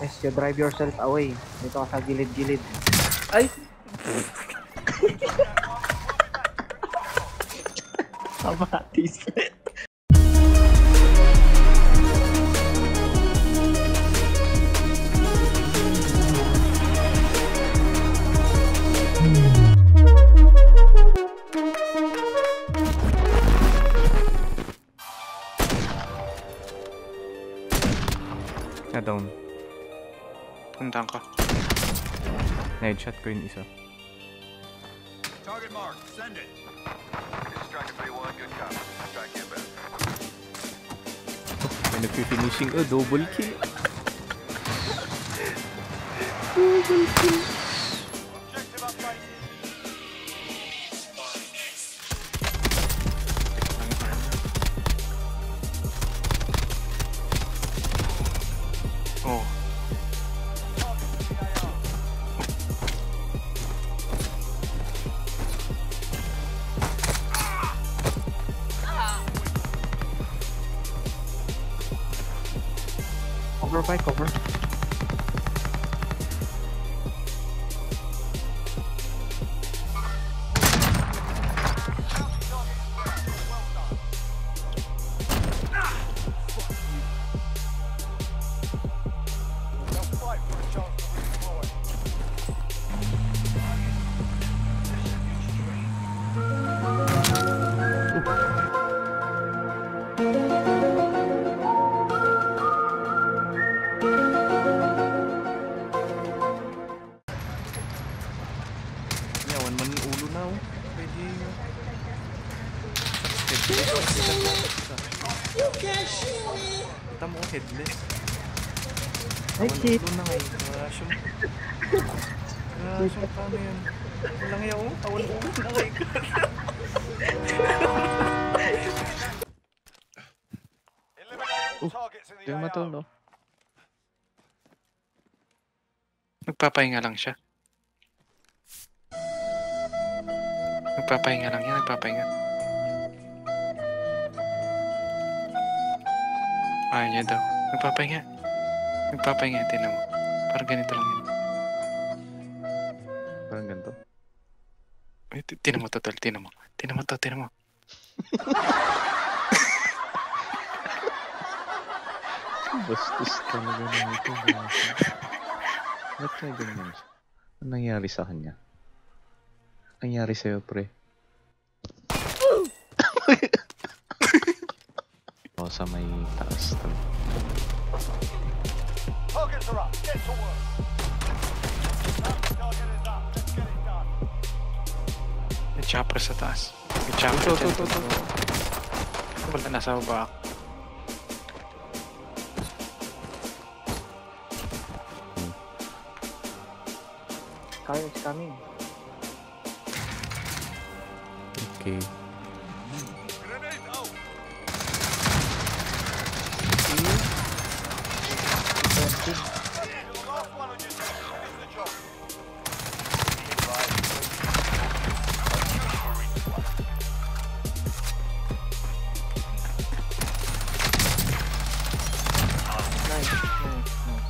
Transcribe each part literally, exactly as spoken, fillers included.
Yes, you drive yourself away. Dito ka sa gilid-gilid. Ay! Kamatis. Na down. Puntaan ka. Na-headshot ko yung isa. Target mark, send it. Striker three one, good copy. Strike inbound. May nagpi-finishing. Oh, double kill. Double kill. Objective upgrade. Oh. Cover by cover. Yawan man yung ulo na oh. Pwede yun. You can shoot me. Kita mo headless. Ay, Awan shit. ulo na ngayon. Wala siyang... Wala siyang paano yun. Walang yaw. Awan ulo na ngayon. Eliminate all targets in the Yung A matol, O. no? Nagpapahinga lang siya. Nagpapahinga lang yan, nagpapahinga. Ayaw niya daw. Nagpapahinga. Nagpapahinga, tinan mo. Parang ganito lang yun. Parang ganito. Ay, ti- Tinan mo to, tol. Tinan mo. Tinan mo to, tinan mo. Bastos talaga na ito. Ba't kaya ganyan siya? Ano nangyari sa kanya? Nangyari sa'yo, pre? O, sa may taas to. Targets are up. Get to work. Target is up. Let's get it done. May chopper sa taas. May chopper Ito, dyan. ito, ito, ito. Wala, nasa baba. Sky is coming. Okay. Grenade out. You're the last one on your team. Finish the job. Nice, nice, nice.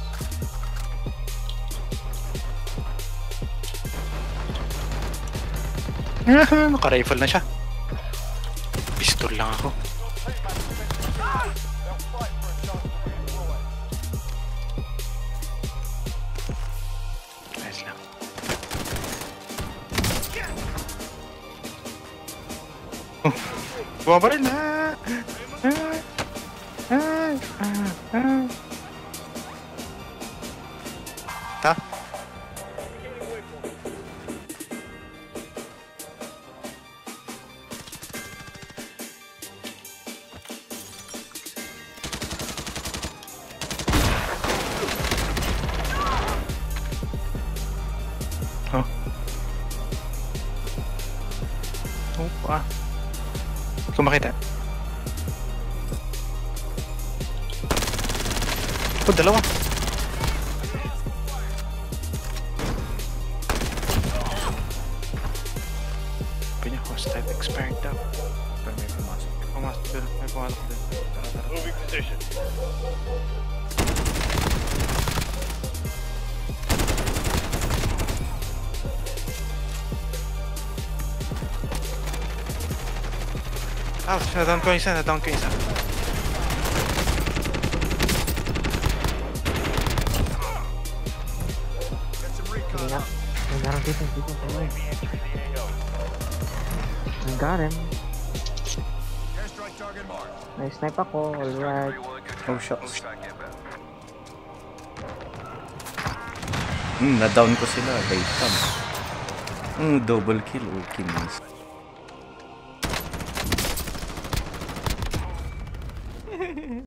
Naka-rifle na siya. Pistol lang ako. Your teammates defend the field. They'll fight for a chance to redeploy. Nice lang. Oh, bumabaril na! Ah, ah, ah, ah. Ta? Oh. Oh, ah. Hindi ko makita. Oh, dalawa. Pinya hostile expired daw. Pero may pumasok. Pumasok doon. May pumasok doon. Tara, tara. Moving position. Ouch, na-down ko yung isa, na-down ko yung isa. Sige nga. May meron dito, dito. Tuloy. I got him. Airstrike target marked. Nice-snipe ako. Alright. three one, good Oh, copy. shucks. Strike inbound. Hmm, na-down ko sila. Late time. Hmm, double kill. Okay, nice.